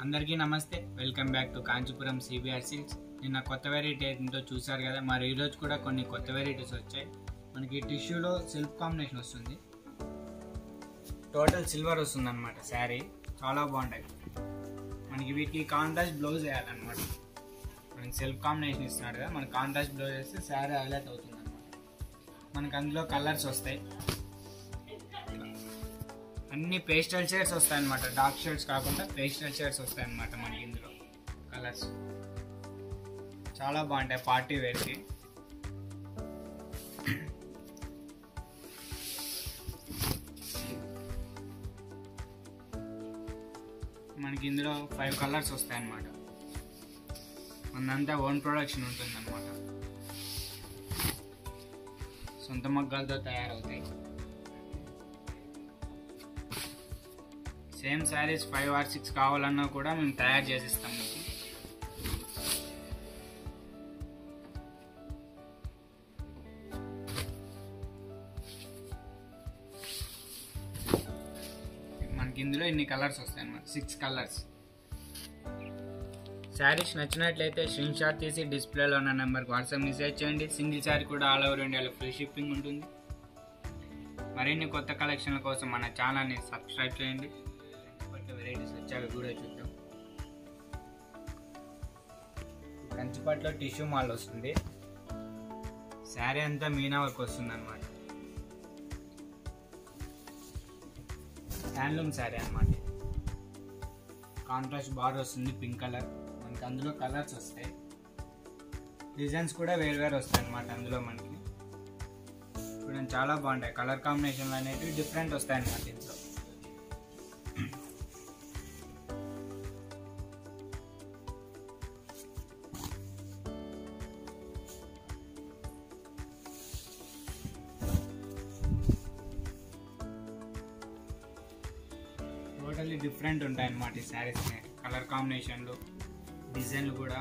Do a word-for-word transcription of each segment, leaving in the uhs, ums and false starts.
అందరికీ నమస్తే, welcome back to Kanchipuram CBR silks. నిన్న కొత్త వెరైటీ ఏంటో చూసారు కదా, మరి ఈరోజు కూడా కొన్ని కొత్త వెరైటీస్ వచ్చాయి. మనకి టిష్యూలో సిల్క్ కాంబినేషన్ వస్తుంది, టోటల్ సిల్వర్ వస్తుంది అనమాట. శారీ చాలా బాగుంటాయి. మనకి వీటికి కాంట్రాస్ట్ బ్లౌజ్ వేయాలన్నమాట. మనకి సిల్క్ కాంబినేషన్ ఇస్తున్నాడు కదా, మనకి కాంట్రాస్ట్ బ్లౌజ్ వేస్తే శారీ హైలైట్ అవుతుంది అనమాట. మనకి అందులో కలర్స్ వస్తాయి, అన్ని పేస్టల్ షేడ్స్ వస్తాయి అన్నమాట. డార్క్ షేడ్స్ కాకుండా పేస్టల్ షేడ్స్ వస్తాయి అన్నమాట. మనకి ఇందులో కలర్స్ చాలా బాగుంటాయి పార్టీ వేర్కి. మనకి ఇందులో ఫైవ్ కలర్స్ వస్తాయి అన్నమాట. మనంతా ఓన్ ప్రొడక్షన్ ఉంటుంది అన్నమాట, సొంత మగ్గాలతో తయారవుతాయి. Same sarees five or six కావాలన్నా కూడా మేము తయారు చేసిస్తాం మీకు. మనకి ఇందులో ఇన్ని కలర్స్ వస్తాయి అన్నమాట, సిక్స్ కలర్స్. శారీస్ నచ్చినట్లయితే స్క్రీన్ షాట్ తీసి డిస్ప్లేలో ఉన్న నెంబర్కి వాట్సాప్ మెసేజ్ చేయండి. సింగిల్ శారీ కూడా ఆల్ ఓవర్ ఇండియాలో ఫ్రీ షిప్పింగ్ ఉంటుంది. మరిన్ని కొత్త కలెక్షన్ల కోసం మన ఛానల్ని సబ్స్క్రైబ్ చేయండి. వెరైటీస్ వచ్చాక కూడా చూద్దాం. కంచిపట్లో టిష్యూ మాల్ వస్తుంది. శారీ అంతా మీనా వర్క్ వస్తుంది అనమాట. హ్యాండ్లూమ్ శారీ అనమాట. కాంట్రాస్ట్ బార్డర్ వస్తుంది, పింక్ కలర్. మనకి అందులో కలర్స్ వస్తాయి, డిజైన్స్ కూడా వేరు వేరు వస్తాయి అనమాట. అందులో మనకి చూడండి చాలా బాగుంటాయి. కలర్ కాంబినేషన్లు అనేవి డిఫరెంట్ వస్తాయి అనమాట. ఇంట్లో టోటల్లీ డిఫరెంట్ ఉంటాయి అన్నమాట ఈ శారీస్. కలర్ కాంబినేషన్లు, డిజైన్లు కూడా.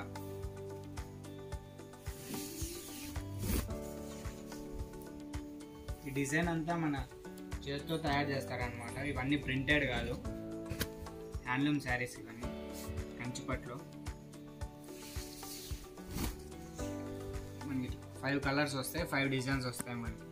ఈ డిజైన్ అంతా మన చేతితో తయారు చేస్తారనమాట. ఇవన్నీ ప్రింటెడ్ కాదు, హ్యాండ్లూమ్ శారీస్ ఇవన్నీ. కంచిపట్లో మనకి ఫైవ్ కలర్స్ వస్తాయి, ఫైవ్ డిజైన్స్ వస్తాయి మనకి.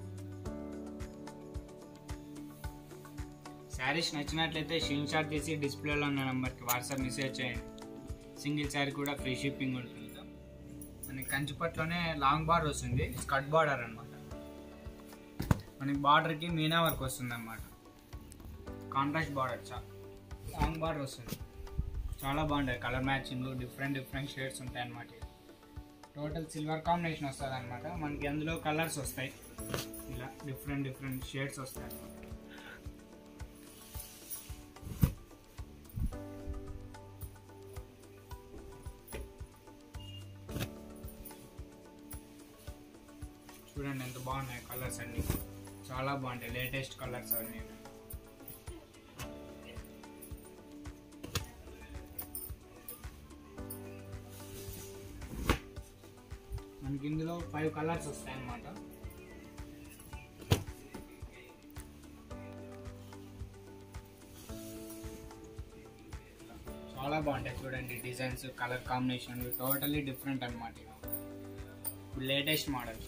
శారీస్ నచ్చినట్లయితే స్క్రీన్ షాట్ తీసి డిస్ప్లేలో ఉన్న నెంబర్కి వాట్సాప్ మెసేజ్ చేయండి. సింగిల్ శారీ కూడా ఫ్రీ షిప్పింగ్ ఉంటుంది. మనకి కంచిపట్లోనే లాంగ్ బార్డర్ వస్తుంది, స్కర్ట్ బార్డర్ అనమాట. మనకి బార్డర్కి మీనా వర్క్ వస్తుంది అనమాట. కాంట్రాస్ట్ బార్డర్, చా లాంగ్ బార్డర్ వస్తుంది. చాలా బాగుంటాయి. Colour matching, different different shades ఉంటాయి అన్నమాట. టోటల్ సిల్వర్ కాంబినేషన్ వస్తుంది అనమాట. మనకి అందులో కలర్స్ వస్తాయి, ఇలా డిఫరెంట్ డిఫరెంట్ షేడ్స్ వస్తాయి అన్నమాట. చూడండి ఎంత బాగున్నాయి కలర్స్ అన్ని, చాలా బాగుంటాయి. లేటెస్ట్ కలర్స్ అన్నీ. మనకి ఇందులో ఫైవ్ కలర్స్ వస్తాయి అన్నమాట. చాలా బాగుంటాయి చూడండి. Designs, colour combination totally different అన్నమాట. Latest model.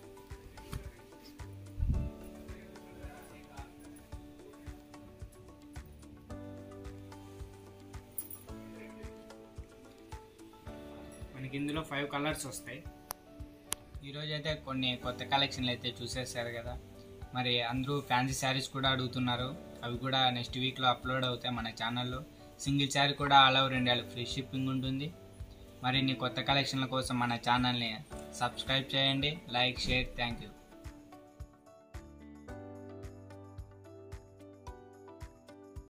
మనకి ఇందులో ఫైవ్ కలర్స్ వస్తాయి. ఈరోజు అయితే కొన్ని కొత్త కలెక్షన్లు అయితే చూసేసారు కదా. మరి అందరూ ఫ్యాన్సీ శారీస్ కూడా అడుగుతున్నారు, అవి కూడా నెక్స్ట్ వీక్లో అప్లోడ్ అవుతాయి మన ఛానల్లో. సింగిల్ శారీ కూడా ఆల్ ఓవర్ ఇండియాలో ఫ్రీ షిప్పింగ్ ఉంటుంది. మరిన్ని కొత్త కలెక్షన్ల కోసం మన ఛానల్ని సబ్స్క్రైబ్ చేయండి. Like, share. Thank you.